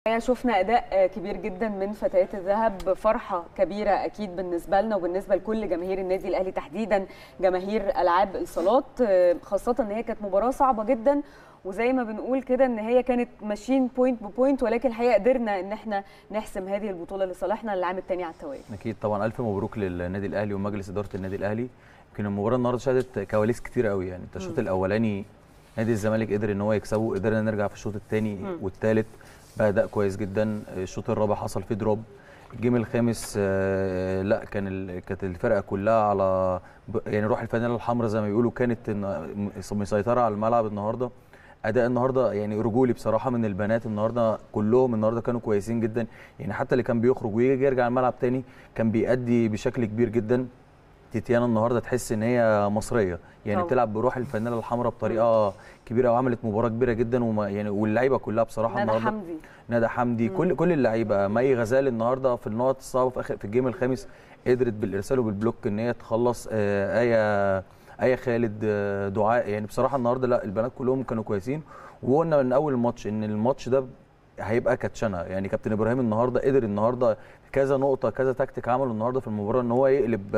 شفنا اداء كبير جدا من فتيات الذهب، فرحه كبيره اكيد بالنسبه لنا وبالنسبه لكل جماهير النادي الاهلي تحديدا جماهير العاب الصالات، خاصه ان هي كانت مباراه صعبه جدا، وزي ما بنقول كده ان هي كانت ماشيين بوينت بوينت، ولكن الحقيقه قدرنا ان احنا نحسم هذه البطوله لصالحنا للعام الثاني على التوالي. اكيد طبعا، الف مبروك للنادي الاهلي ومجلس اداره النادي الاهلي. يمكن المباراه النهارده شهدت كواليس كتير قوي، يعني الشوط الاولاني نادي الزمالك قدر ان هو يكسبه، قدرنا نرجع في الشوط الثاني والثالث بأداء كويس جدا. الشوط الرابع حصل فيه دروب. الجيم الخامس لا كانت الفرقه كلها على يعني روح الفانيلا الحمراء زي ما بيقولوا، كانت مسيطره على الملعب النهارده. اداء النهارده يعني رجولي بصراحه من البنات النهارده، كلهم النهارده كانوا كويسين جدا، يعني حتى اللي كان بيخرج ويجي يرجع الملعب تاني كان بيأدي بشكل كبير جدا. تيتيانا النهارده تحس ان هي مصريه، يعني بتلعب بروح الفانيلا الحمراء بطريقه كبيره، وعملت مباراه كبيره جدا، يعني واللعيبه كلها بصراحه النهارده ندى حمدي كل اللعيبه، مي غزال النهارده في النقط الصعبه في الجيم الخامس قدرت بالارسال وبالبلوك ان هي تخلص. ايه خالد، دعاء، يعني بصراحه النهارده لا البنات كلهم كانوا كويسين. وقلنا من اول الماتش ان الماتش ده هيبقى كاتشنه، يعني كابتن ابراهيم النهارده قدر النهارده كذا نقطه كذا تكتيك عمله النهارده في المباراه ان هو يقلب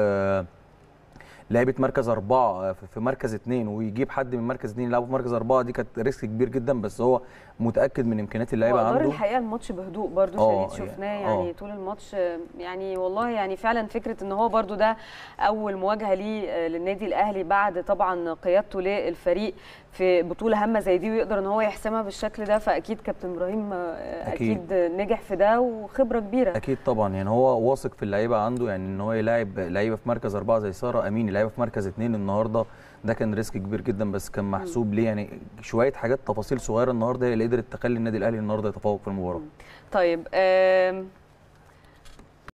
لعيبه مركز 4 في مركز 2 ويجيب حد من مركز 2 يلعبوا في مركز 4. دي كانت ريسك كبير جدا، بس هو متاكد من امكانيات اللعيبه عنده. الحقيقه الماتش بهدوء برده شديد، شفناه يعني طول الماتش، يعني والله يعني فعلا فكره ان هو برده ده اول مواجهه ليه للنادي الاهلي بعد طبعا قيادته للفريق في بطوله هامه زي دي، ويقدر ان هو يحسمها بالشكل ده، فاكيد كابتن ابراهيم اكيد نجح في ده وخبره كبيره. اكيد طبعا، يعني هو واثق في اللعيبه عنده، يعني ان هو يلاعب لعيبه في مركز 4 زي ساره امين، لعيبه في مركز 2 النهارده، ده كان ريسك كبير جدا بس كان محسوب ليه، يعني شويه حاجات تفاصيل صغيره النهارده هي اللي قدرت تخلي النادي الاهلي النهارده يتفوق في المباراه. طيب